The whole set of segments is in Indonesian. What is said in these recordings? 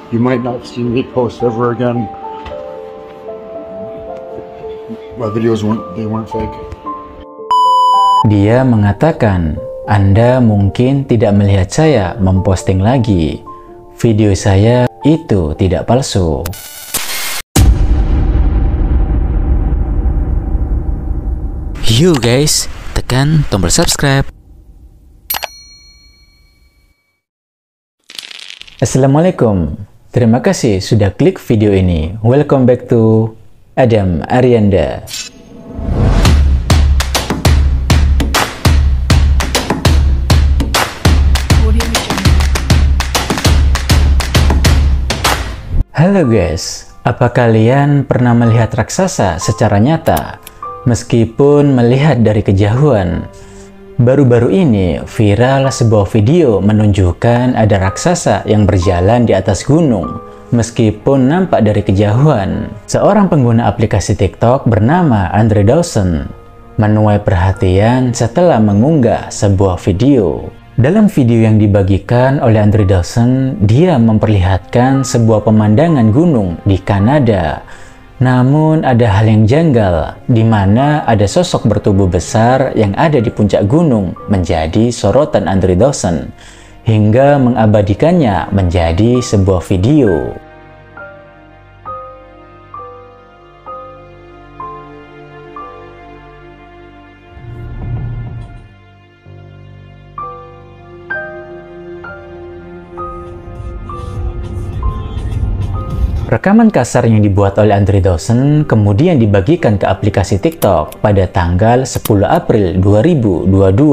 You might not see me post ever again. My videos weren't fake. Dia mengatakan, Anda mungkin tidak melihat saya memposting lagi. Video saya itu tidak palsu. Yuk guys, tekan tombol subscribe. Assalamualaikum. Terima kasih sudah klik video ini. Welcome back to Adam Arianda. Halo guys, apa kalian pernah melihat raksasa secara nyata? Meskipun melihat dari kejauhan. Baru-baru ini viral sebuah video menunjukkan ada raksasa yang berjalan di atas gunung. Meskipun nampak dari kejauhan. Seorang pengguna aplikasi TikTok bernama Andre Dawson menuai perhatian setelah mengunggah sebuah video. Dalam video yang dibagikan oleh Andre Dawson, dia memperlihatkan sebuah pemandangan gunung di Kanada. Namun ada hal yang janggal, di mana ada sosok bertubuh besar yang ada di puncak gunung menjadi sorotan Andre Dawson, hingga mengabadikannya menjadi sebuah video. Rekaman kasar yang dibuat oleh Andre Dawson kemudian dibagikan ke aplikasi TikTok pada tanggal 10 April 2022,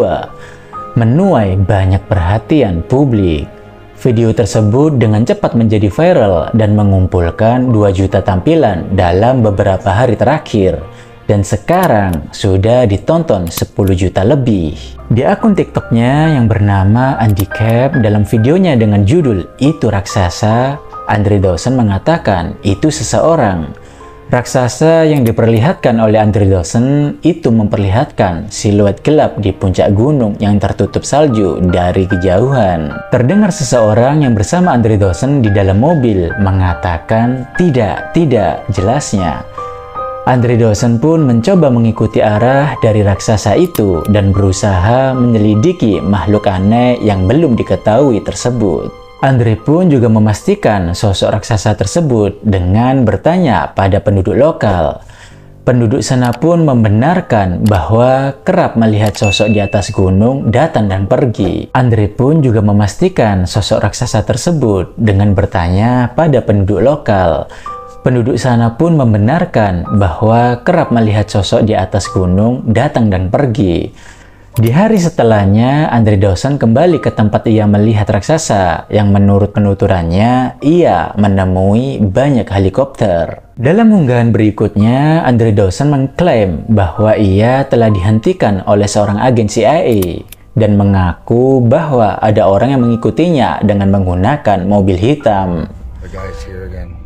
menuai banyak perhatian publik. Video tersebut dengan cepat menjadi viral dan mengumpulkan 2 juta tampilan dalam beberapa hari terakhir, dan sekarang sudah ditonton 10 juta lebih. Di akun TikToknya yang bernama Handicap, dalam videonya dengan judul "Itu Raksasa", Andre Dawson mengatakan itu seseorang. Raksasa yang diperlihatkan oleh Andre Dawson itu memperlihatkan siluet gelap di puncak gunung yang tertutup salju dari kejauhan. Terdengar seseorang yang bersama Andre Dawson di dalam mobil mengatakan tidak, jelasnya. Andre Dawson pun mencoba mengikuti arah dari raksasa itu dan berusaha menyelidiki makhluk aneh yang belum diketahui tersebut. Andre pun juga memastikan sosok raksasa tersebut dengan bertanya pada penduduk lokal. Penduduk sana pun membenarkan bahwa kerap melihat sosok di atas gunung datang dan pergi. Andre pun juga memastikan sosok raksasa tersebut dengan bertanya pada penduduk lokal. Penduduk sana pun membenarkan bahwa kerap melihat sosok di atas gunung datang dan pergi. Di hari setelahnya, Andre Dawson kembali ke tempat ia melihat raksasa, yang menurut penuturannya, ia menemui banyak helikopter. Dalam unggahan berikutnya, Andre Dawson mengklaim bahwa ia telah dihentikan oleh seorang agen CIA, dan mengaku bahwa ada orang yang mengikutinya dengan menggunakan mobil hitam. The guy's here again.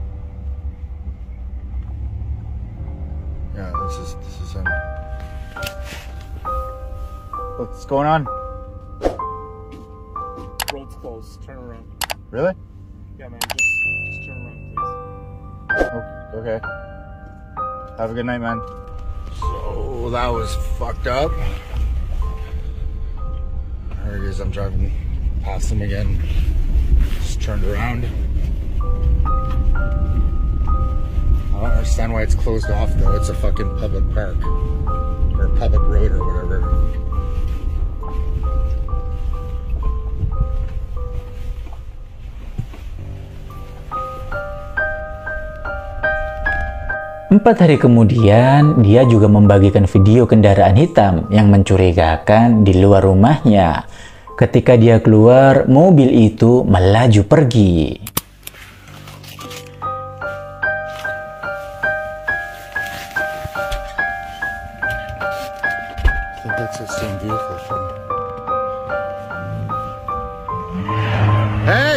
Yeah, this is him. What's going on? Road's closed. Turn around. Really? Yeah, man. Just turn around, please. Oh, okay. Have a good night, man. So that was fucked up. There he is. I'm driving past him again. Just turned around. I don't understand why it's closed off though. It's a fucking public park or public road or whatever. 4 hari kemudian, dia juga membagikan video kendaraan hitam yang mencurigakan di luar rumahnya. Ketika dia keluar, mobil itu melaju pergi. Hey!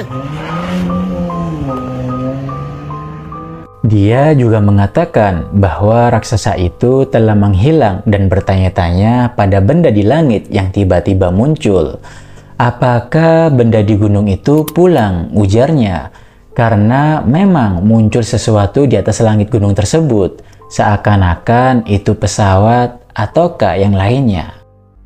Dia juga mengatakan bahwa raksasa itu telah menghilang dan bertanya-tanya pada benda di langit yang tiba-tiba muncul. Apakah benda di gunung itu pulang? Ujarnya. Karena memang muncul sesuatu di atas langit gunung tersebut, seakan-akan itu pesawat ataukah yang lainnya.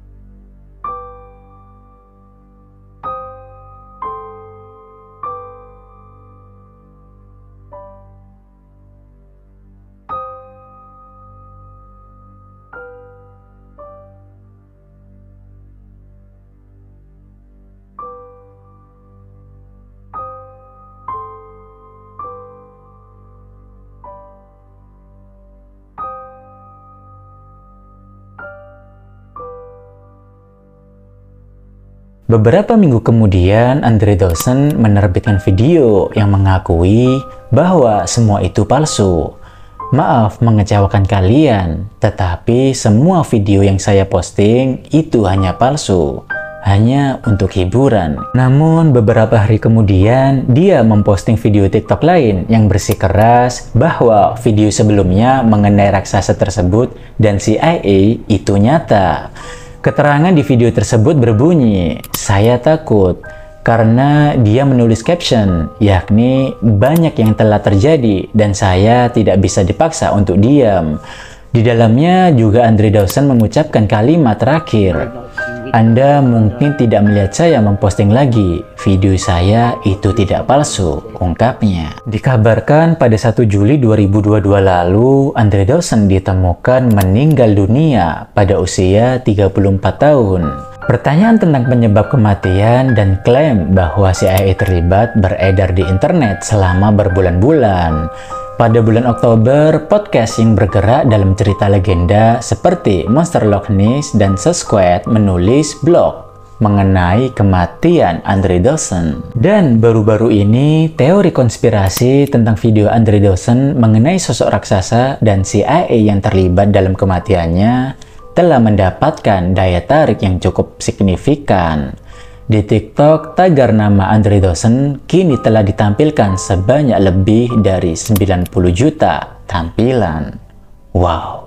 Beberapa minggu kemudian, Andre Dawson menerbitkan video yang mengakui bahwa semua itu palsu. Maaf mengecewakan kalian, tetapi semua video yang saya posting itu hanya palsu, hanya untuk hiburan. Namun beberapa hari kemudian, dia memposting video TikTok lain yang bersikeras bahwa video sebelumnya mengenai raksasa tersebut dan CIA itu nyata. Keterangan di video tersebut berbunyi, "Saya takut," karena dia menulis caption, yakni banyak yang telah terjadi dan saya tidak bisa dipaksa untuk diam. Di dalamnya juga Andre Dawson mengucapkan kalimat terakhir, "Anda mungkin tidak melihat saya memposting lagi. Video saya itu tidak palsu," ungkapnya. Dikabarkan pada 1 Juli 2022 lalu, Andre Dawson ditemukan meninggal dunia pada usia 34 tahun. Pertanyaan tentang penyebab kematian dan klaim bahwa CIA terlibat beredar di internet selama berbulan-bulan. Pada bulan Oktober, podcast yang bergerak dalam cerita legenda seperti Monster Loch Ness dan Sasquatch menulis blog mengenai kematian Andre Dawson. Dan baru-baru ini, teori konspirasi tentang video Andre Dawson mengenai sosok raksasa dan CIA yang terlibat dalam kematiannya telah mendapatkan daya tarik yang cukup signifikan. Di TikTok, tagar nama Andre Dawson kini telah ditampilkan sebanyak lebih dari 90 juta tampilan. Wow!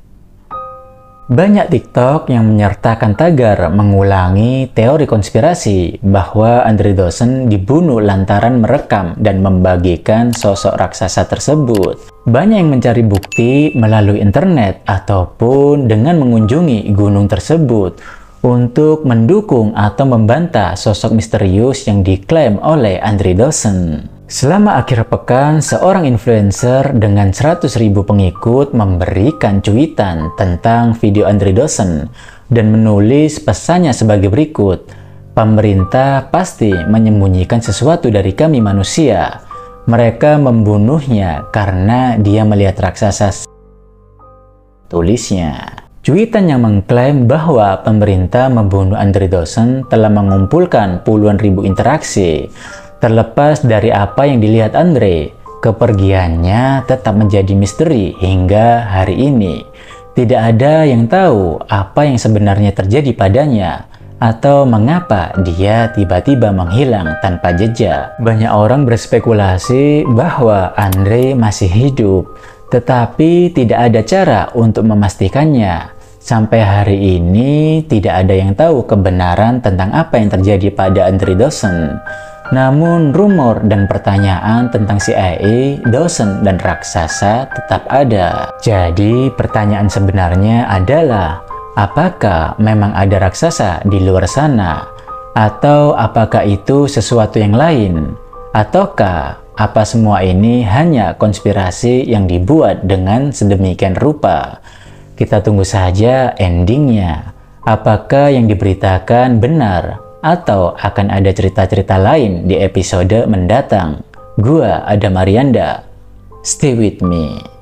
Banyak TikTok yang menyertakan tagar mengulangi teori konspirasi bahwa Andre Dawson dibunuh lantaran merekam dan membagikan sosok raksasa tersebut. Banyak yang mencari bukti melalui internet ataupun dengan mengunjungi gunung tersebut untuk mendukung atau membantah sosok misterius yang diklaim oleh Andre Dawson. Selama akhir pekan, seorang influencer dengan 100.000 pengikut memberikan cuitan tentang video Andre Dawson dan menulis pesannya sebagai berikut, "Pemerintah pasti menyembunyikan sesuatu dari kami manusia. Mereka membunuhnya karena dia melihat raksasa," tulisnya. Cuitan yang mengklaim bahwa pemerintah membunuh Andre Dawson telah mengumpulkan puluhan ribu interaksi. Terlepas dari apa yang dilihat Andre, kepergiannya tetap menjadi misteri hingga hari ini. Tidak ada yang tahu apa yang sebenarnya terjadi padanya atau mengapa dia tiba-tiba menghilang tanpa jejak. Banyak orang berspekulasi bahwa Andre masih hidup, tetapi tidak ada cara untuk memastikannya. Sampai hari ini tidak ada yang tahu kebenaran tentang apa yang terjadi pada Andre Dawson. Namun rumor dan pertanyaan tentang CIA, Dawson, dan raksasa tetap ada. Jadi pertanyaan sebenarnya adalah, apakah memang ada raksasa di luar sana? Atau apakah itu sesuatu yang lain? Ataukah apa semua ini hanya konspirasi yang dibuat dengan sedemikian rupa? Kita tunggu saja endingnya. Apakah yang diberitakan benar? Atau akan ada cerita-cerita lain di episode mendatang? Gua Adam Arianda. Stay with me.